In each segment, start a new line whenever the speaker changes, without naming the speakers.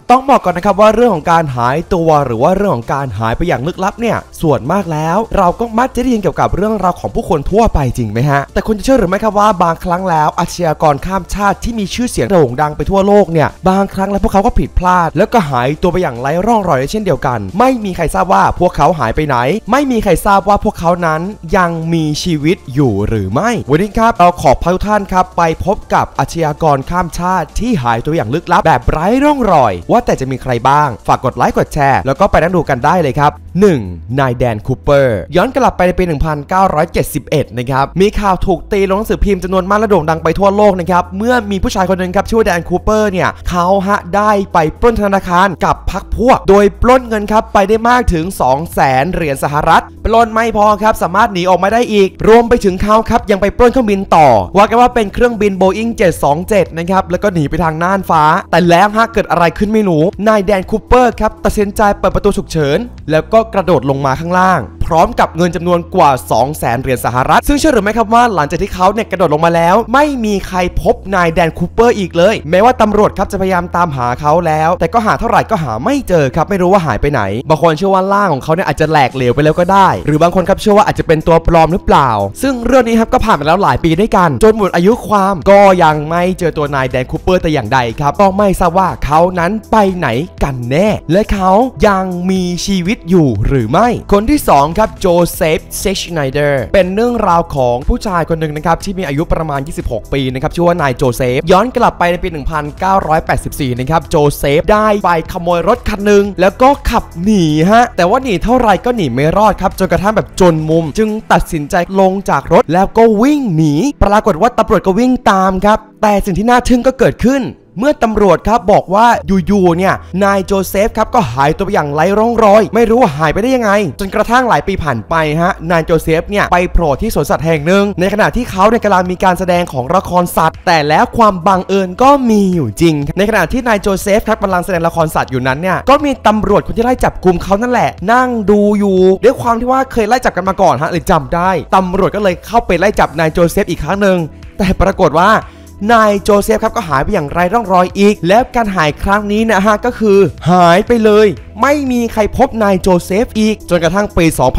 ต้องบอกก่อนนะครับว่าเรื่องของการหายตัวหรือว่าเรื่องของการหายไปอย่างลึกลับเนี่ยส่วนมากแล้วเราก็มักจะได้ยินเกี่ยวกับเรื่องราวของผู้คนทั่วไปจริงไหมฮะแต่คุณจะเชื่อหรือไม่ครับว่าบางครั้งแล้วอาชญากรข้ามชาติที่มีชื่อเสียงโด่งดังไปทั่วโลกเนี่ยบางครั้งแล้วพวกเขาก็ผิดพลาดแล้วก็หายตัวไปอย่างไร้ร่องรอยเช่นเดียวกันไม่มีใครทราบว่าพวกเขาหายไปไหนไม่มีใครทราบว่าพวกเขานั้นยังมีชีวิตอยู่หรือไม่วันนี้ครับเราขอพาทุกท่านครับไปพบกับอาชญากรข้ามชาติที่หายตัวอย่างลึกลับแบบไร้ร่องรอยว่าแต่จะมีใครบ้างฝากกดไลค์กดแชร์แล้วก็ไปนั่งดูกันได้เลยครับ 1. นายแดนคูเปอร์ย้อนกลับไปในปี 1971 นะครับมีข่าวถูกตีลงหนังสือพิมพ์จำนวนมากและโด่งดังไปทั่วโลกนะครับเมื่อมีผู้ชายคนหนึ่งครับชื่อว่าแดนคูเปอร์เนี่ยเขาได้ไปปล้นธนาคารกับพรรคพวกโดยปล้นเงินครับไปได้มากถึง 200,000 เหรียญสหรัฐปล้นไม่พอครับสามารถหนีออกมาได้อีกรวมไปถึงเขาครับยังไปปล้นเครื่องบินต่อว่ากันว่าเป็นเครื่องบิน Boeing 727 นะครับแล้วก็หนีไปทางน่านฟ้าแต่แล้วเกิดอะไรขึ้นไม่รู้นายแดนคูเปอร์ครับตัดสินใจเปิดประตูฉุกเฉินแล้วก็กระโดดลงมาข้างล่างพร้อมกับเงินจำนวนกว่า 200,000 เหรียญสหรัฐซึ่งเชื่อหรือไม่ครับว่าหลังจากที่เขาเนี่ยกระโดดลงมาแล้วไม่มีใครพบนายแดนคูเปอร์อีกเลยแม้ว่าตำรวจครับจะพยายามตามหาเขาแล้วแต่ก็หาเท่าไหร่ก็หาไม่เจอครับไม่รู้ว่าหายไปไหนบางคนเชื่อว่าร่างของเขาเนี่ยอาจจะแหลกเหลวไปแล้วก็ได้หรือบางคนครับเชื่อว่าอาจจะเป็นตัวปลอมหรือเปล่าซึ่งเรื่องนี้ครับก็ผ่านมาแล้วหลายปีด้วยกันจนหมดอายุความก็ยังไม่เจอตัวนายแดนคูเปอร์แต่อย่างใดครับก็ไม่ทราบว่าเขานั้นไปไหนกันแน่และเขายังมีชีวิตอยู่หรือไม่คนที่2ครับโจเซฟเซชไนเดอร์เป็นเรื่องราวของผู้ชายคนหนึ่งนะครับที่มีอายุประมาณ26 ปีนะครับชื่อว่านายโจเซฟย้อนกลับไปในปี 1984 นะครับโจเซฟได้ไปขโมยรถคันหนึ่งแล้วก็ขับหนีแต่ว่าหนีเท่าไรก็หนีไม่รอดครับจนกระทั่งแบบจนมุมจึงตัดสินใจลงจากรถแล้วก็วิ่งหนีปรากฏว่าตำรวจก็วิ่งตามครับแต่สิ่งที่น่าทึ่งก็เกิดขึ้นเมื่อตำรวจครับบอกว่าอยู่ๆเนี่ยนายโจเซฟครับก็หายตัวไปอย่างไร้ร่องรอยไม่รู้ว่าหายไปได้ยังไงจนกระทั่งหลายปีผ่านไปนายโจเซฟเนี่ยไปโผล่ที่สวนสัตว์แห่งหนึ่งในขณะที่เขาเนี่ยกำลังมีการแสดงของละครสัตว์แต่แล้วความบังเอิญก็มีอยู่จริงในขณะที่นายโจเซฟครับกำลังแสดงละครสัตว์อยู่นั้นเนี่ยก็มีตำรวจคนที่ไล่จับกุมเขานั่นแหละนั่งดูอยู่ด้วยความที่ว่าเคยไล่จับกันมาก่อนเลยจำได้ตำรวจก็เลยเข้าไปไล่จับนายโจเซฟอีกครั้งหนึ่งแต่ปรากฏว่านายโจเซฟครับก็หายไปอย่างไร้ร่องรอยอีกแล้วการหายครั้งนี้ก็คือหายไปเลยไม่มีใครพบนายโจเซฟอีกจนกระทั่งปี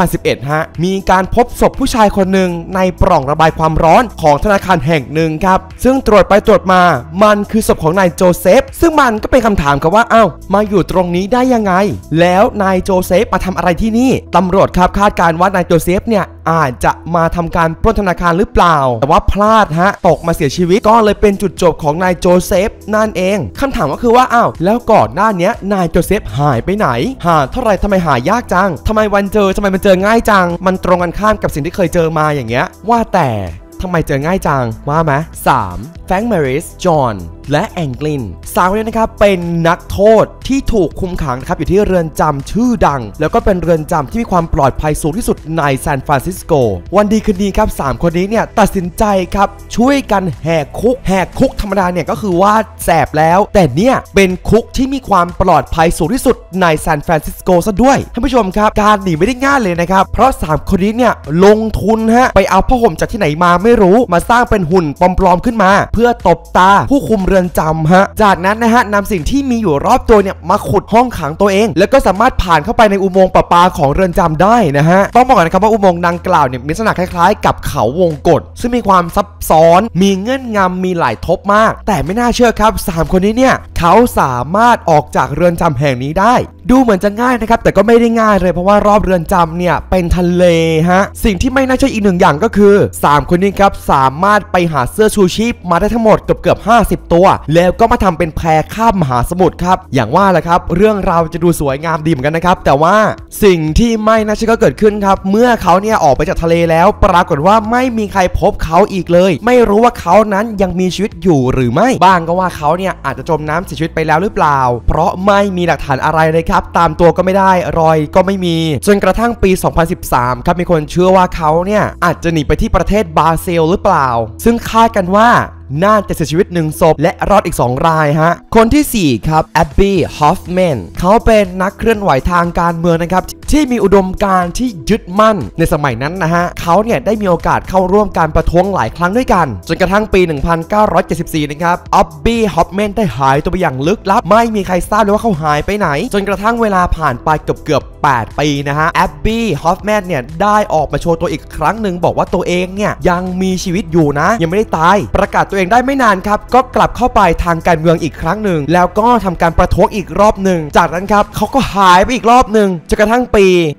2011 มีการพบศพผู้ชายคนหนึ่งในปล่องระบายความร้อนของธนาคารแห่งหนึ่งครับซึ่งตรวจไปตรวจมามันคือศพของนายโจเซฟซึ่งมันก็เป็นคำถามครับว่ามาอยู่ตรงนี้ได้ยังไงแล้วนายโจเซฟมาทำอะไรที่นี่ตำรวจครับคาดการณ์ว่านายโจเซฟเนี่ยอาจจะมาทำการปล้นธนาคารหรือเปล่าแต่ว่าพลาดตกมาเสียชีวิตก็เลยเป็นจุดจบของนายโจเซฟนั่นเองคำถามก็คือว่าแล้วก่อนหน้านี้นายโจเซฟหายไปไหนหาเท่าไรทำไมหายากจังทำไมวันเจอทำไมมันเจอง่ายจังมันตรงกันข้ามกับสิ่งที่เคยเจอมาอย่างเงี้ยว่าแต่ทำไมเจอง่ายจังว่าไหม 3. แฟรงค์ แมริส จอห์นและแองกลินสาวคนนี้นะครับเป็นนักโทษที่ถูกคุมขังนะครับอยู่ที่เรือนจำชื่อดังแล้วก็เป็นเรือนจำที่มีความปลอดภัยสูงที่สุดในซานฟรานซิสโกวันดีคืนดีครับ3คนนี้เนี่ยตัดสินใจครับช่วยกันแหกคุกธรรมดาเนี่ยก็คือว่าแสบแล้วแต่เนี่ยเป็นคุกที่มีความปลอดภัยสูงที่สุดในซานฟรานซิสโกซะด้วยท่านผู้ชมครับการหนีไม่ได้ง่ายเลยนะครับเพราะ3คนนี้เนี่ยลงทุนไปเอาผ้าห่มจากที่ไหนมาไม่รู้มาสร้างเป็นหุ่นปลอมๆขึ้นมาเพื่อตบตาผู้คุมเรือนจำจากนั้นนำสิ่งที่มีอยู่รอบตัวเนี่ยมาขุดห้องขังตัวเองแล้วก็สามารถผ่านเข้าไปในอุโมงค์ประปาของเรือนจำได้ต้องบอกก่อนนะครับว่าอุโมงค์ดังกล่าวเนี่ยมีลักษณะคล้ายๆกับเขาวงกตซึ่งมีความซับซ้อนมีเงื่อนงำมีหลายทบมากแต่ไม่น่าเชื่อครับ3คนนี้เนี่ยเขาสามารถออกจากเรือนจำแห่งนี้ได้ดูเหมือนจะง่ายนะครับแต่ก็ไม่ได้ง่ายเลยเพราะว่ารอบเรือนจำเนี่ยเป็นทะเลสิ่งที่ไม่น่าเชื่ออีกหนึ่งอย่างก็คือ3คนนี้ครับสามารถไปหาเสื้อชูชีพมาได้ทั้งหมดเกือบ50 ตัวแล้วก็มาทำเป็นแพข้ามมหาสมุทรครับอย่างว่าแหละครับเรื่องราวจะดูสวยงามดีเหมือนกันนะครับแต่ว่าสิ่งที่ไม่น่าเชื่อก็เกิดขึ้นครับเมื่อเขาเนี่ยออกไปจากทะเลแล้วปรากฏว่าไม่มีใครพบเขาอีกเลยไม่รู้ว่าเขานั้นยังมีชีวิตอยู่หรือไม่บ้างก็ว่าเขาเนี่ยอาจจะจมน้ำเสียชีวิตไปแล้วหรือเปล่าเพราะไม่มีหลักฐานอะไรเลยครับตามตัวก็ไม่ได้รอยก็ไม่มีจนกระทั่งปี 2013 ครับมีคนเชื่อว่าเขาเนี่ยอาจจะหนีไปที่ประเทศบราซิลหรือเปล่าซึ่งคาดกันว่าน่าจะเสียชีวิต1 ศพและรอดอีก2 รายคนที่4ครับแอบบี้ ฮอฟแมนเขาเป็นนักเคลื่อนไหวทางการเมืองนะครับที่มีอุดมการณ์ที่ยึดมั่นในสมัยนั้นนะฮะเขาเนี่ยได้มีโอกาสเข้าร่วมการประท้วงหลายครั้งด้วยกันจนกระทั่งปี 1974 นะครับออบบี้ฮอฟแมนได้หายตัวไปอย่างลึกลับไม่มีใครทราบเลยว่าเขาหายไปไหนจนกระทั่งเวลาผ่านไปเกือบ8 ปีนะฮะออบบี้ฮอฟแมนเนี่ยได้ออกมาโชว์ตัวอีกครั้งหนึ่งบอกว่าตัวเองเนี่ยยังมีชีวิตอยู่นะยังไม่ได้ตายประกาศตัวเองได้ไม่นานครับก็กลับเข้าไปทางการเมืองอีกครั้งหนึ่งแล้วก็ทำการประท้วงอีกรอบหนึ่งจากนั้นครับเขาก็หายไปอีกรอบหนึ่งจนกระทั่งปี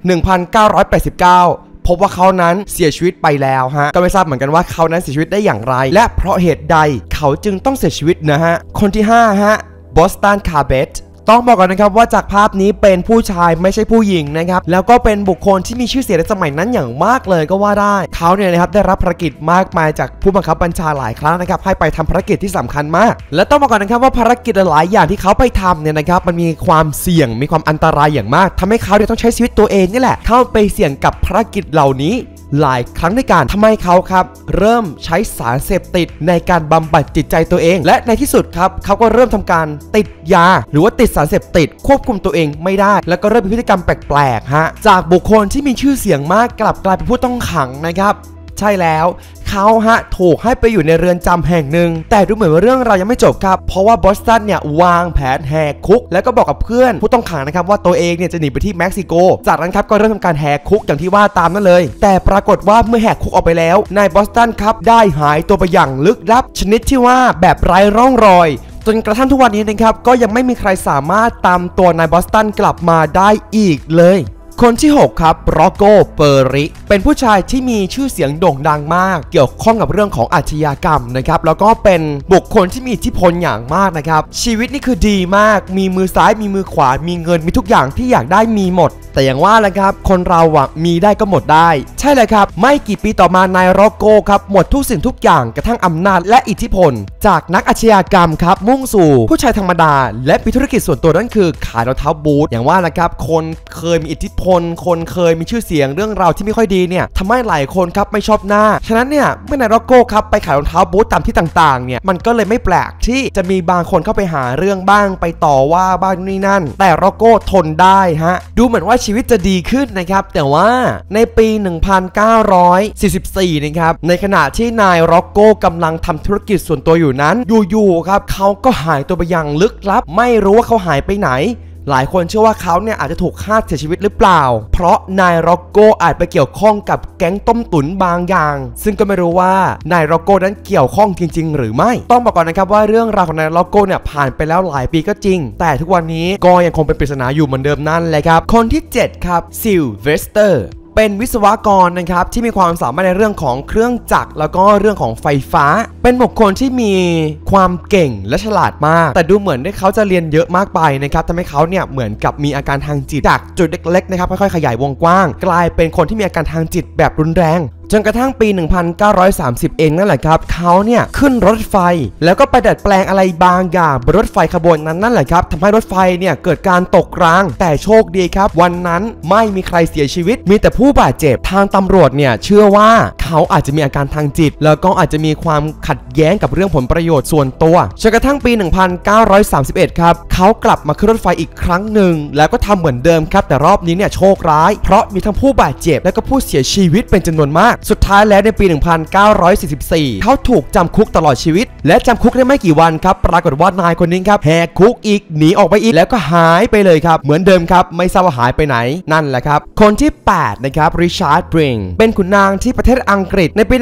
1989 พบว่าเขานั้นเสียชีวิตไปแล้วฮะก็ไม่ทราบเหมือนกันว่าเขานั้นเสียชีวิตได้อย่างไรและเพราะเหตุใดเขาจึงต้องเสียชีวิตนะฮะคนที่5ฮะบอสตันคาร์เบตต้องบอกก่อนนะครับว่าจากภาพนี้เป็นผู้ชายไม่ใช่ผู้หญิงนะครับแล้วก็เป็นบุคคลที่มีชื่อเสียงในสมัยนั้นอย่างมากเลยก็ว่าได้เขาเนี่ยนะครับได้รับภารกิจมากมายจากผู้บังคับบัญชาหลายครั้งนะครับให้ไปทำภารกิจที่สำคัญมากและต้องบอกก่อนนะครับว่าภารกิจหลายอย่างที่เขาไปทำเนี่ยนะครับมันมีความเสี่ยงมีความอันตรายอย่างมากทำให้เขาเนี่ยต้องใช้ชีวิตตัวเองนี่แหละเข้าไปเสี่ยงกับภารกิจเหล่านี้หลายครั้งในการทำให้เขาครับเริ่มใช้สารเสพติดในการบำบัดจิตใจตัวเองและในที่สุดครับเขาก็เริ่มทำการติดยาหรือว่าติดสารเสพติดควบคุมตัวเองไม่ได้แล้วก็เริ่มมีพฤติกรรมแปลกๆฮะจากบุคคลที่มีชื่อเสียงมากกลับกลายเป็นผู้ต้องขังนะครับใช่แล้วเขาถูกให้ไปอยู่ในเรือนจำแห่งหนึ่งแต่ดูเหมือนว่าเรื่องเรายังไม่จบครับเพราะว่าบอสตันเนี่ยวางแผนแหกคุกแล้วก็บอกกับเพื่อนผู้ต้องขังนะครับว่าตัวเองเนี่ยจะหนีไปที่เม็กซิโกจากนั้นครับก็เริ่มทำการแหกคุกอย่างที่ว่าตามนั้นเลยแต่ปรากฏว่าเมื่อแหกคุกออกไปแล้วนายบอสตันครับได้หายตัวไปอย่างลึกลับชนิดที่ว่าแบบไร้ร่องรอยจนกระทั่งทุกวันนี้นะครับก็ยังไม่มีใครสามารถตามตัวนายบอสตันกลับมาได้อีกเลยคนที่6ครับโรโกเปอริเป็นผู้ชายที่มีชื่อเสียงโด่งดังมากเกี่ยวข้องกับเรื่องของอาชญากรรมนะครับแล้วก็เป็นบุคคลที่มีอิทธิพลอย่างมากนะครับชีวิตนี่คือดีมากมีมือซ้ายมีมือขวามีเงินมีทุกอย่างที่อยากได้มีหมดแต่อย่างว่าแหละครับคนเรามีได้ก็หมดได้ใช่เลยครับไม่กี่ปีต่อมานายโรโกครับหมดทุกสิ่งทุกอย่างกระทั่งอำนาจและอิทธิพลจากนักอาชญากรรมครับมุ่งสู่ผู้ชายธรรมดาและมีธุรกิจส่วนตัวนั่นคือขายรองเท้าบูทอย่างว่าแหละครับคนเคยมีอิทธิพลคนเคยมีชื่อเสียงเรื่องราวที่ไม่ค่อยดีเนี่ยทำให้หลายคนครับไม่ชอบหน้าฉะนั้นเนี่ยเมื่อนายโรโก้ครับไปขายรองเท้าบูทตามที่ต่างๆเนี่ยมันก็เลยไม่แปลกที่จะมีบางคนเข้าไปหาเรื่องบ้างไปต่อว่าบ้างนี่นั่นแต่โรโก้ทนได้ฮะดูเหมือนว่าชีวิตจะดีขึ้นนะครับแต่ว่าในปี 1944 นะครับในขณะที่นายโรโก้กำลังทำธุรกิจส่วนตัวอยู่นั้นอยู่ๆครับเขาก็หายตัวไปอย่างลึกลับไม่รู้ว่าเขาหายไปไหนหลายคนเชื่อว่าเขาเนี่ยอาจจะถูกฆ่าเสียชีวิตหรือเปล่าเพราะนายโรโก้อาจไปเกี่ยวข้องกับแก๊งต้มตุ๋นบางอย่างซึ่งก็ไม่รู้ว่านายโรโก้นั้นเกี่ยวข้องจริงๆหรือไม่ต้องบอกก่อนนะครับว่าเรื่องราวของนายโรโก้เนี่ยผ่านไปแล้วหลายปีก็จริงแต่ทุกวันนี้ก็ยังคงเป็นปริศนาอยู่เหมือนเดิมนั่นเลยครับคนที่7ครับซิลเวสเตอร์เป็นวิศวกรนะครับที่มีความสามารถในเรื่องของเครื่องจักรแล้วก็เรื่องของไฟฟ้าเป็นบุคคลที่มีความเก่งและฉลาดมากแต่ดูเหมือนที่เขาจะเรียนเยอะมากไปนะครับทำให้เขาเนี่ยเหมือนกับมีอาการทางจิตจากจุดเล็กๆนะครับค่อยๆขยายวงกว้างกลายเป็นคนที่มีอาการทางจิตแบบรุนแรงจนกระทั่งปี 1930 เองนั่นแหละครับเขาเนี่ยขึ้นรถไฟแล้วก็ไปดัดแปลงอะไรบางอย่างบนรถไฟขบวนนั้นนั่นแหละครับทำให้รถไฟเนี่ยเกิดการตกรางแต่โชคดีครับวันนั้นไม่มีใครเสียชีวิตมีแต่ผู้บาดเจ็บทางตำรวจเนี่ยเชื่อว่าเขาอาจจะมีอาการทางจิตแล้วก็อาจจะมีความขัดแย้งกับเรื่องผลประโยชน์ส่วนตัวจนกระทั่งปี 1931 ครับเขากลับมาขึ้นรถไฟอีกครั้งหนึ่งแล้วก็ทำเหมือนเดิมครับแต่รอบนี้เนี่ยโชคร้ายเพราะมีทั้งผู้บาดเจ็บและก็ผู้เสียชีวิตเป็นจำนวนมากสุดท้ายแล้วในปี 1944 เขาถูกจำคุกตลอดชีวิตและจำคุกได้ไม่กี่วันครับปรากฏว่านายคนนี้ครับแหกคุกอีกหนีออกไปอีกแล้วก็หายไปเลยครับเหมือนเดิมครับไม่ทราบว่าหายไปไหนนั่นแหละครับคนที่8นะครับริชาร์ดบริงเป็นขุนนางที่ประเทศอังกฤษในปี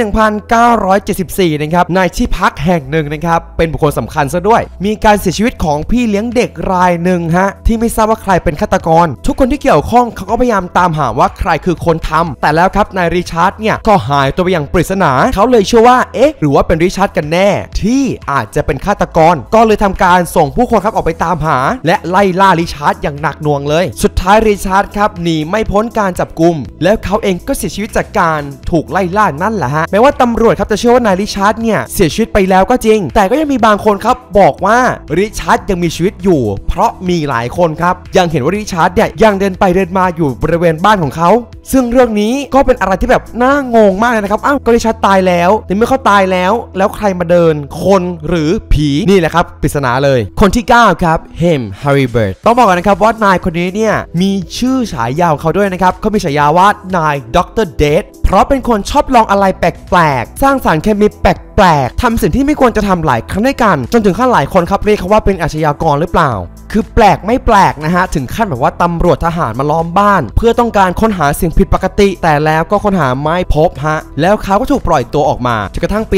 1974 นะครับในที่พักแห่งหนึ่งนะครับเป็นบุคคลสำคัญซะด้วยมีการเสียชีวิตของพี่เลี้ยงเด็กรายหนึ่งฮะที่ไม่ทราบว่าใครเป็นฆาตกรทุกคนที่เกี่ยวข้องเขาก็พยายามตามหาว่าใครคือคนทำแต่แล้วครับนายริชาร์ดเนี่ยก็หายตัวไปอย่างปริศนาเขาเลยเชื่อว่าหรือว่าเป็นริชาร์ดกันแน่ที่อาจจะเป็นฆาตกรก็เลยทำการส่งผู้คนครับออกไปตามหาและไล่ล่าริชาร์ดอย่างหนักหน่วงเลยสุดท้ายริชาร์ดครับหนีไม่พ้นการจับกุมแล้วเขาเองก็เสียชีวิตจากการถูกไล่ล่านั่นแหละฮะแม้ว่าตำรวจครับจะเชื่อว่านายริชาร์ดเนี่ยเสียชีวิตไปแล้วก็จริงแต่ก็ยังมีบางคนครับบอกว่าริชาร์ดยังมีชีวิตอยู่เพราะมีหลายคนครับยังเห็นว่าริชาร์ดเนี่ยยังเดินไปเดินมาอยู่บริเวณบ้านของเขาซึ่งเรื่องนี้ก็เป็นอะไรที่แบบน่างงมากเลยนะครับอ้าวก็ริชัดตายแล้วแต่เมื่อเขาตายแล้วใครมาเดินคนหรือผีนี่แหละครับปริศนาเลยคนที่9ครับเฮมฮาริเบิร์ตต้องบอกก่อนนะครับว่านายคนนี้เนี่ยมีชื่อฉายาของเขาด้วยนะครับเขามีฉายาว่านายดร.เดธเพราะเป็นคนชอบลองอะไรแปลกๆสร้างสารเคมีแปลกๆทำสิ่งที่ไม่ควรจะทำหลายครั้งด้วยกันจนถึงขั้นหลายคนครับเรียกเขาว่าเป็นอาชญากรหรือเปล่าคือแปลกไม่แปลกนะฮะถึงขั้นแบบว่าตำรวจทหารมาล้อมบ้านเพื่อต้องการค้นหาสิ่งผิดปกติแต่แล้วก็ค้นหาไม่พบฮะแล้วเขาก็ถูกปล่อยตัวออกมาจนกระทั่งปี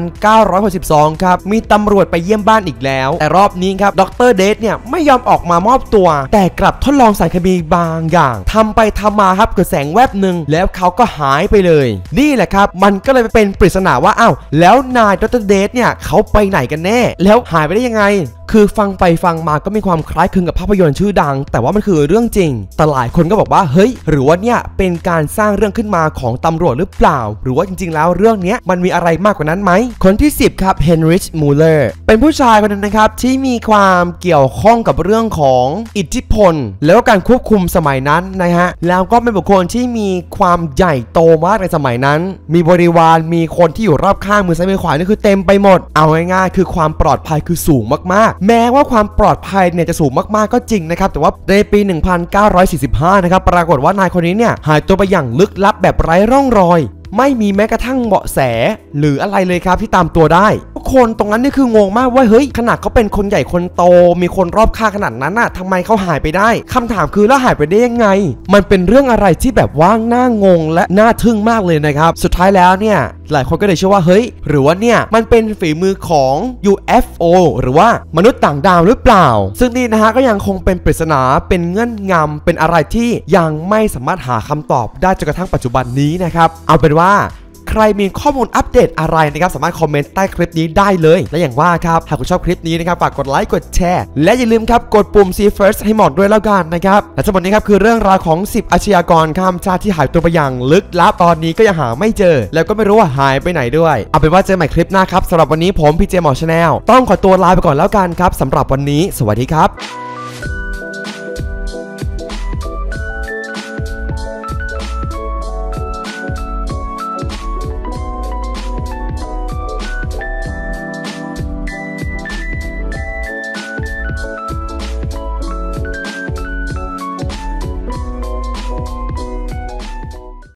1962 ครับมีตำรวจไปเยี่ยมบ้านอีกแล้วแต่รอบนี้ครับดร.เดธเนี่ยไม่ยอมออกมามอบตัวแต่กลับทดลองสารเคมีบางอย่างทำไปทำมาครับเกิดแสงแวบหนึ่งแล้วเขาก็หายไปเลยนี่แหละครับมันก็เลยเป็นปริศนาว่าอ้าวแล้วนายดร.เดธเนี่ยเขาไปไหนกันแน่แล้วหายไปได้ยังไงคือฟังไปฟังมาก็มีความคล้ายคลึงกับภาพยนตร์ชื่อดังแต่ว่ามันคือเรื่องจริงแต่หลายคนก็บอกว่าเฮ้ยหรือว่าเนี่ยเป็นการสร้างเรื่องขึ้นมาของตำรวจหรือเปล่าหรือว่าจริงๆแล้วเรื่องนี้มันมีอะไรมากกว่านั้นไหมคนที่10ครับเฮนริชมูเลอร์เป็นผู้ชายคนนึงนะครับที่มีความเกี่ยวข้องกับเรื่องของอิทธิพลแล้วก็การควบคุมสมัยนั้นนะฮะแล้วก็เป็นบุคคลที่มีความใหญ่โตมากในสมัยนั้นมีบริวารมีคนที่อยู่รอบข้างมือซ้ายมือขวานี่คือเต็มไปหมดเอาง่ายๆคือความปลอดภัยคือสูงมากๆแม้ว่าความปลอดภัยเนี่ยจะสูงมากๆก็จริงนะครับแต่ว่าในปี 1945 นะครับปรากฏว่านายคนนี้เนี่ยหายตัวไปอย่างลึกลับแบบไร้ร่องรอยไม่มีแม้กระทั่งเบาะแสหรืออะไรเลยครับที่ตามตัวได้ทุกคนตรงนั้นนี่คืองงมากว่าเฮ้ยขนาดเขาเป็นคนใหญ่คนโตมีคนรอบข้างขนาดนั้นน่ะทำไมเขาหายไปได้คำถามคือแล้วหายไปได้ยังไงมันเป็นเรื่องอะไรที่แบบว่าน่างงและน่าทึ่งมากเลยนะครับสุดท้ายแล้วเนี่ยหลายคนก็เลยเชื่อว่าเฮ้ยหรือว่าเนี่ยมันเป็นฝีมือของ UFO หรือว่ามนุษย์ต่างดาวหรือเปล่าซึ่งนี่นะฮะก็ยังคงเป็นปริศนาเป็นเงื่อนงำเป็นอะไรที่ยังไม่สามารถหาคำตอบได้จนกระทั่งปัจจุบันนี้นะครับเอาเป็นว่าใครมีข้อมูลอัปเดตอะไรนะครับสามารถคอมเมนต์ใต้คลิปนี้ได้เลยและอย่างว่าครับหากคุณชอบคลิปนี้นะครับฝากกดไลค์กดแชร์และอย่าลืมครับกดปุ่ม See First ให้หมดด้วยแล้วกันนะครับและทั้งหมดนี้ครับคือเรื่องราวของ10อาชญากรข้ามชาติที่หายตัวไปอย่างลึกลับตอนนี้ก็ยังหาไม่เจอแล้วก็ไม่รู้ว่าหายไปไหนด้วยเอาเป็นว่าเจอใหม่คลิปหน้าครับสำหรับวันนี้ผมพี่เจหมอชาแนลต้องขอตัวลาไปก่อนแล้วกันครับสำหรับวันนี้สวัสดีครับ